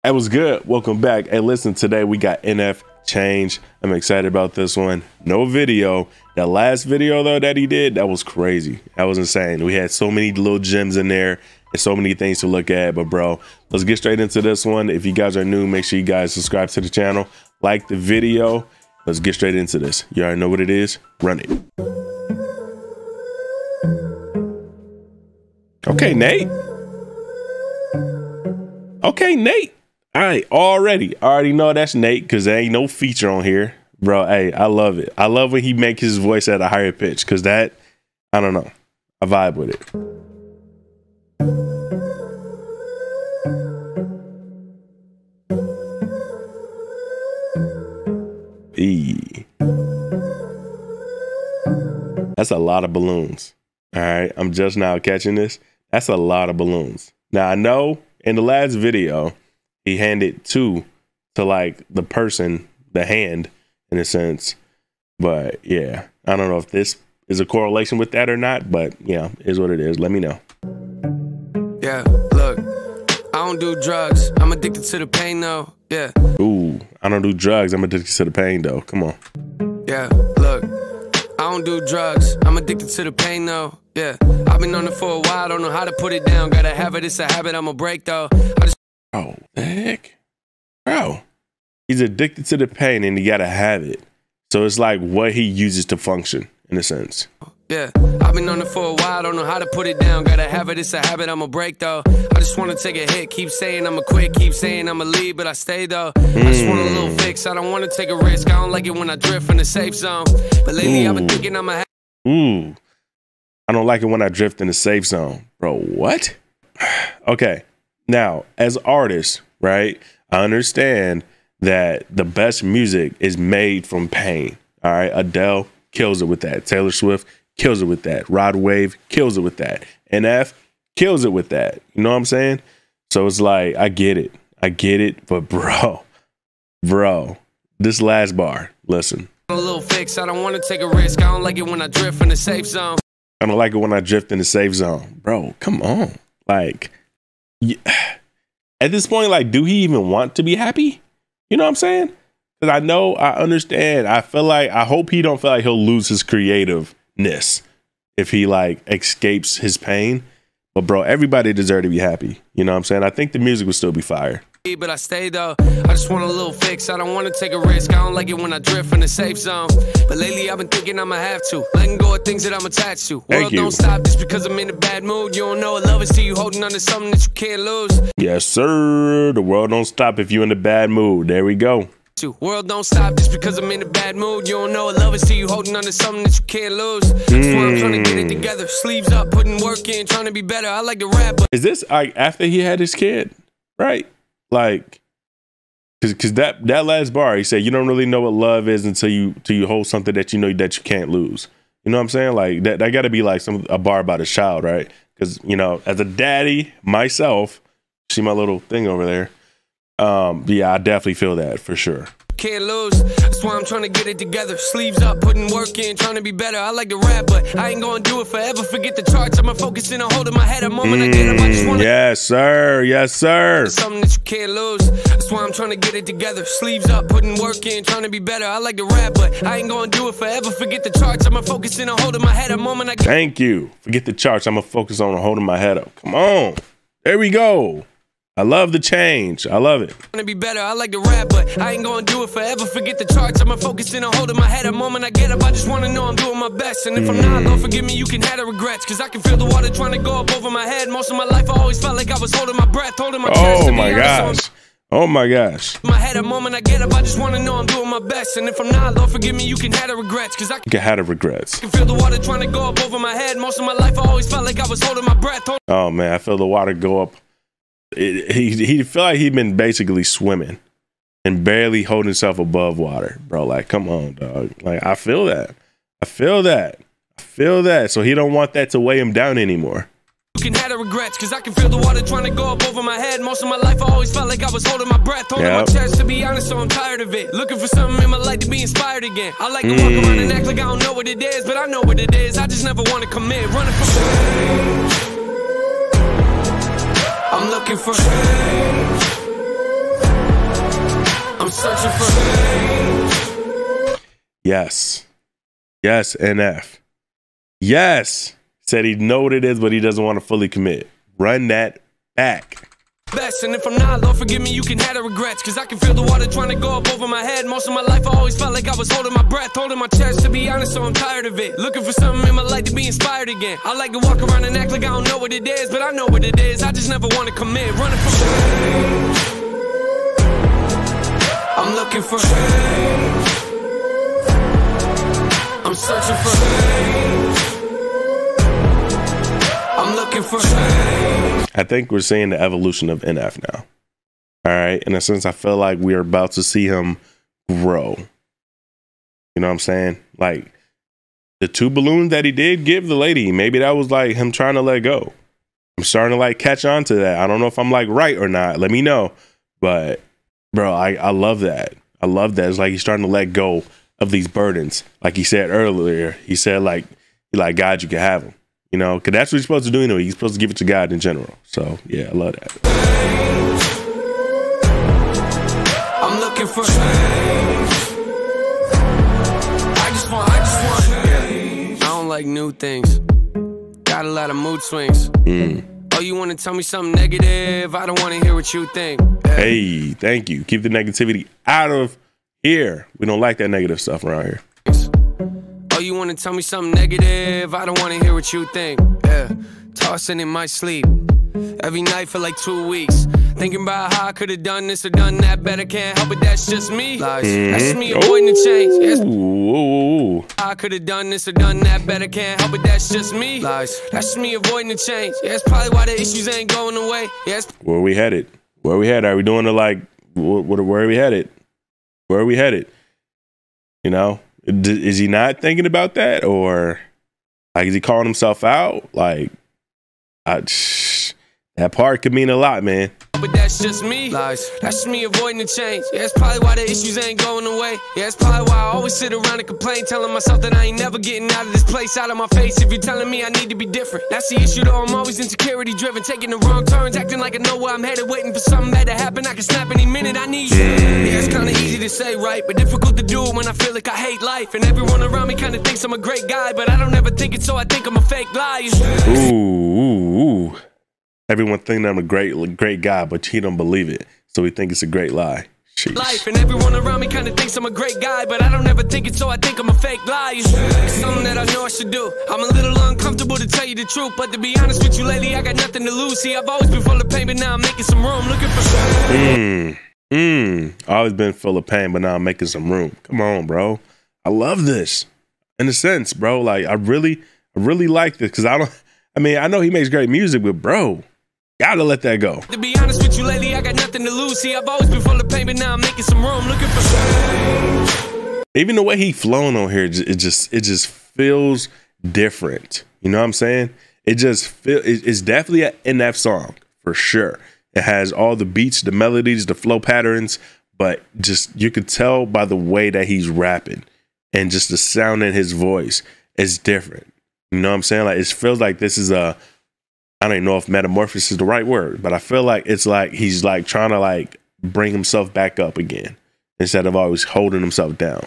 Hey, what's good? Welcome back. Hey, listen, today we got NF Change. I'm excited about this one. No video. That last video though that he did, that was crazy. That was insane. We had so many little gems in there and so many things to look at. But bro, let's get straight into this one. If you guys are new, make sure you guys subscribe to the channel, like the video. Let's get straight into this. You already know what it is. Run it. Okay, Nate. Okay, Nate. All right, I already know that's Nate because there ain't no feature on here, bro. Hey, I love it. I love when he makes his voice at a higher pitch because that, I don't know, I vibe with it. That's a lot of balloons. All right, I'm just now catching this. That's a lot of balloons. Now I know in the last video, he handed two to like the person, the hand in a sense. But yeah, I don't know if this is a correlation with that or not, but yeah, is what it is. Let me know. Yeah, look, I don't do drugs. I'm addicted to the pain though. Yeah. Ooh, I don't do drugs. I'm addicted to the pain though. Come on. Yeah, look, I don't do drugs. I'm addicted to the pain though. Yeah. I've been on it for a while. Don't know how to put it down. Gotta have it. It's a habit. I'ma break though. Oh, the heck? Bro, he's addicted to the pain and he gotta have it. So it's like what he uses to function, in a sense. Yeah, I've been on it for a while, don't know how to put it down. Gotta have it, it's a habit, I'ma break though. I just wanna take a hit, keep saying I'ma quit, keep saying I'ma leave, but I stay though. I just want a little fix, I don't wanna take a risk. I don't like it when I drift from the safe zone. But lately I've been thinking I'ma have. I don't like it when I drift in the safe zone. Bro, what? Okay. Now, as artists, right, I understand that the best music is made from pain. All right. Adele kills it with that. Taylor Swift kills it with that. Rod Wave kills it with that. NF kills it with that. You know what I'm saying? So it's like, I get it. But bro, this last bar, listen. A little fix. I don't want to take a risk. I don't like it when I drift in the safe zone. I don't like it when I drift in the safe zone. Bro, come on. Like, at this point, like, do he even want to be happy? You know what I'm saying? Because I understand. I hope he don't feel like he'll lose his creativeness if he like escapes his pain. But bro, everybody deserves to be happy. You know what I'm saying? I think the music will still be fire. But I stay though. I just want a little fix. I don't want to take a risk. I don't like it when I drift in the safe zone. But lately I've been thinking I'ma have to letting go of things that I'm attached to. World don't stop just because I'm in a bad mood. You don't know what love is till you holding on to something that you can't lose. Yes, sir. The world don't stop if you in a bad mood. There we go. World don't stop just because I'm in a bad mood. You don't know what love is till you holding on to something that you can't lose. That's why I'm trying to get it together. Sleeves up, putting work in, trying to be better. I like to rap. But is this like after he had his kid? Right? Like, cause that last bar, he said, you don't really know what love is until you hold something that you know that you can't lose. You know what I'm saying? Like that gotta be like a bar about a child, right? Cause you know, as a daddy myself, see my little thing over there. Yeah, I definitely feel that for sure. Can't lose. That's why I'm trying to get it together. Sleeves up, putting work in, trying to be better. I like to rap, but I ain't gonna do it forever. Forget the charts. I'ma focus in on holding my head. A moment I get up, I just wanna. Yes, sir. Yes, sir. Something that you can't lose. That's why I'm trying to get it together. Sleeves up, putting work in, trying to be better. I like to rap, but I ain't gonna do it forever. Forget the charts. I'ma focus in on holding my head. A moment I get. Thank you. Forget the charts. I'ma focus on holding my head up. Come on. There we go. I love the change. I love it. Trying to be better. I like to rap, but I ain't gonna do it forever. Forget the charts. I'ma focus in on holding my head. A moment I get up, I just wanna know I'm doing my best. And if I'm not, Lord forgive me, you can have the regrets. Cause I can feel the water trying to go up over my head. Most of my life I always felt like I was holding my breath, holding my chest. Oh my gosh. Oh my gosh. My head, a moment I get up, I just wanna know I'm doing my best. And if I'm not, Lord forgive me, you can have the regrets. Cause I can have the regrets. I can feel the water trying to go up over my head. Most of my life I always felt like I was holding my breath. Oh man, I feel the water go up. He felt like he'd been basically swimming and barely holding himself above water, bro. Like, come on, dog. Like, I feel that. So he don't want that to weigh him down anymore. You can have the regrets, cause I can feel the water trying to go up over my head. Most of my life I always felt like I was holding my breath, holding my chest, to be honest, so I'm tired of it. Looking for something in my life to be inspired again. I like to walk around and act like I don't know what it is, but I know what it is. I just never want to commit. Running from change. I'm looking for change. I'm searching for. Yes. Yes, NF. Yes. Said he know what it is, but he doesn't want to fully commit. Run that back. Best, and if I'm not, Lord forgive me, you can have the regrets. Cause I can feel the water trying to go up over my head. Most of my life I always felt like I was holding my breath, holding my chest, to be honest, so I'm tired of it. Looking for something in my life to be inspired again. I like to walk around and act like I don't know what it is, but I know what it is, I just never want to commit. Running from change, I'm looking for change, I'm searching for change, I'm looking for change. I think we're seeing the evolution of NF now. All right. In a sense, I feel like we're about to see him grow. You know what I'm saying? Like the 2 balloons that he did give the lady, maybe that was like him trying to let go. I'm starting to like catch on to that. I don't know if I'm like right or not. Let me know. But bro, I love that. I love that. It's like he's starting to let go of these burdens. Like he said earlier, he said like God, you can have them. You know, because that's what he's supposed to do anyway. He's supposed to give it to God in general. So, yeah, I love that. I'm looking for change. I just want change. I don't like new things. Got a lot of mood swings. Oh, you want to tell me something negative? I don't want to hear what you think. Hey, thank you. Keep the negativity out of here. We don't like that negative stuff around here. Oh, you want to tell me something negative? I don't want to hear what you think. Yeah, tossing in my sleep every night for like 2 weeks, thinking about how I could have done this or done that better. Can't help it, that's just me. That's me avoiding the change. Yes. I could have done this or done that better. Can't help it, that's just me. That's me avoiding the change. Yeah, that's probably why the issues ain't going away. Yes. Where we headed? Where we headed? Are we doing it like where are we headed? Where are we headed? You know? Is he not thinking about that, or like is he calling himself out? Like, that part could mean a lot, man. But that's just me. That's me avoiding the change. Yeah, that's probably why the issues ain't going away. Yeah, that's probably why I always sit around and complain, telling myself that I ain't never getting out of this place, out of my face. If you're telling me I need to be different, that's the issue though. I'm always insecurity driven, taking the wrong turns, acting like I know where I'm headed, waiting for something bad to happen. I can snap any minute. I need you. Yeah, it's kind of easy to say, right, but difficult to do when I feel like I hate life. And everyone around me kind of thinks I'm a great guy, but I don't ever think it, so I think I'm a fake liar. Ooh. Everyone think I'm a great guy, but he don't believe it, so he think it's a great lie. Sheesh. Life and everyone around me kind of thinks I'm a great guy, but I don't ever think it, so I think I'm a fake liar. It's something that I know I should do. I'm a little uncomfortable to tell you the truth, but to be honest with you lately, I got nothing to lose. See, I've always been full of pain, but now I'm making some room, looking for Always been full of pain, but now I'm making some room. Come on, bro. I love this. In a sense, bro. Like I really like this, because I know he makes great music, but bro, gotta let that go. To be honest with you lately, I got nothing to lose. See, I've always been full of pain, but now I'm making some room, looking for change. Even the way he flown on here, it just feels different. You know what I'm saying? It's definitely an NF song for sure. It has all the beats, the melodies, the flow patterns, but just you could tell by the way that he's rapping and just the sound in his voice is different. You know what I'm saying? Like it feels like this is I don't even know if metamorphosis is the right word, but I feel like it's like he's like trying to like bring himself back up again instead of always holding himself down.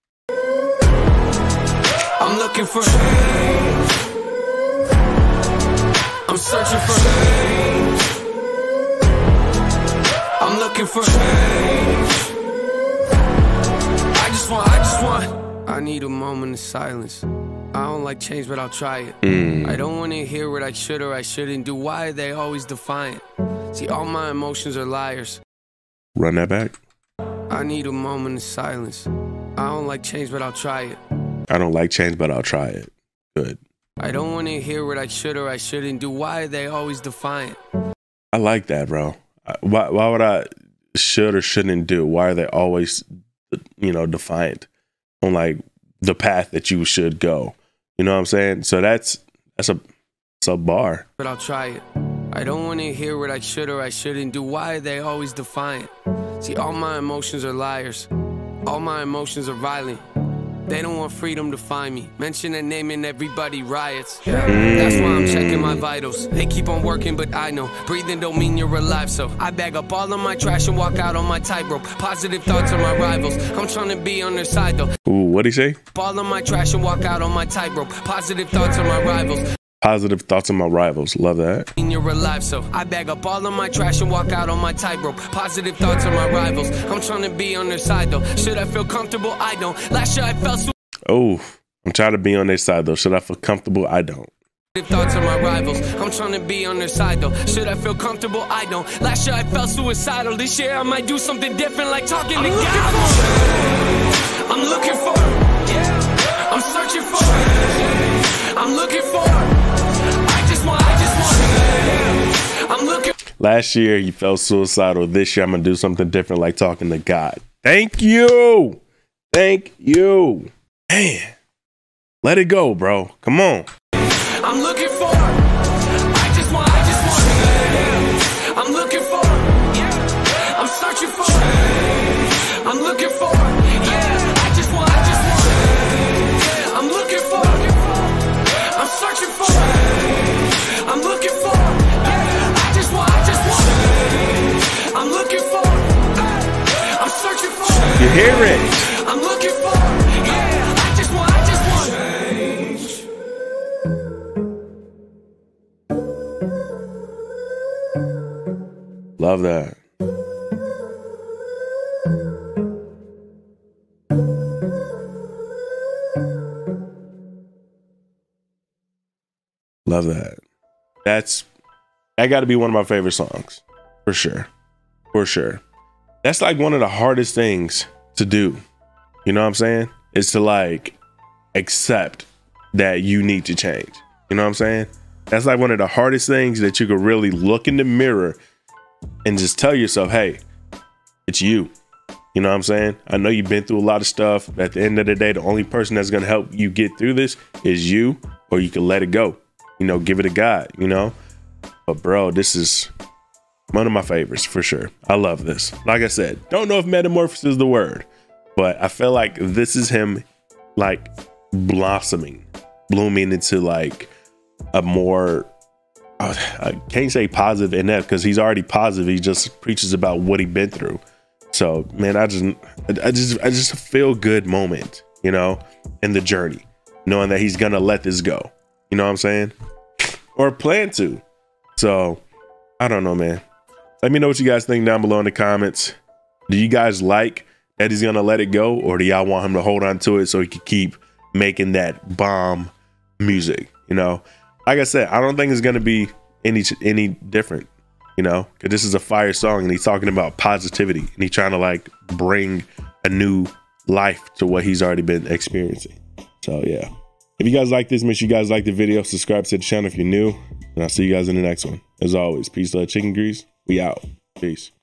I'm looking for change. I'm searching for change. I'm looking for change. I need a moment of silence. I don't like change, but I'll try it. I don't want to hear what I should or I shouldn't do. Why are they always defiant? See, all my emotions are liars. Run that back. I need a moment of silence. I don't like change, but I'll try it. I don't like change, but I'll try it. Good. I don't want to hear what I should or I shouldn't do. Why are they always defiant? I like that, bro. Why would I should or shouldn't do? Why are they always, defiant on like the path that you should go? You know what I'm saying? So that's a bar. But I'll try it. I don't want to hear what I should or I shouldn't do. Why are they always defiant? See, all my emotions are liars. All my emotions are violent. They don't want freedom to find me. Mention a name and everybody riots. That's why I'm checking my vitals. They keep on working, but I know breathing don't mean you're alive. So I bag up all of my trash and walk out on my tightrope. Positive thoughts on my rivals. I'm trying to be on their side though. Ooh, what'd he say? All of my trash and walk out on my tightrope. Positive thoughts on my rivals. Positive thoughts on my rivals. Love that. You're alive, so I bag up all of my trash and walk out on my tightrope. Positive thoughts on my rivals. I'm trying to be on their side though. Should I feel comfortable? I don't. Last year I felt so. Oh, I'm trying to be on their side though. Should I feel comfortable? I don't. Thoughts on my rivals. I'm trying to be on their side though. Should I feel comfortable? I don't. Last year I felt suicidal. This year I might do something different, like talking to God. I'm looking for. I'm searching for. I'm looking for. I'm looking. Last year you felt suicidal. This year I'm gonna do something different, like talking to God. Thank you. Thank you. Man, let it go, bro. Come on. I'm looking for. I'm looking for. I'm searching for. I'm looking for. I just want. I'm looking for. I'm searching for. I'm looking for. I just want. I'm looking for. I'm searching for. You hear it? I'm looking for. I just want. Change. Love that. Love that. That got to be one of my favorite songs. For sure. For sure. That's like one of the hardest things to do. You know what I'm saying? Is to like accept that you need to change. You know what I'm saying? That's like one of the hardest things that you could really look in the mirror and just tell yourself, hey, it's you. You know what I'm saying? I know you've been through a lot of stuff. But at the end of the day, the only person that's going to help you get through this is you, or you can let it go. You know, give it to God, you know? But bro, this is one of my favorites for sure. I love this. Like I said, don't know if metamorphosis is the word, but I feel like this is him like blooming into like a more, I can't say positive in that because he's already positive. He just preaches about what he's been through. So man, I just feel good moment, you know, in the journey, knowing that he's gonna let this go. You know what I'm saying? Or plan to. So I don't know, man. Let me know what you guys think down below in the comments. Do you guys like that he's gonna let it go, or do y'all want him to hold on to it so he can keep making that bomb music? You know, like I said, I don't think it's gonna be any different, you know, because this is a fire song and he's talking about positivity and he's trying to like bring a new life to what he's already been experiencing. So yeah, if you guys like this, make sure you guys like the video, subscribe to the channel if you're new, and I'll see you guys in the next one. As always, peace, love, chicken grease. We out. Peace.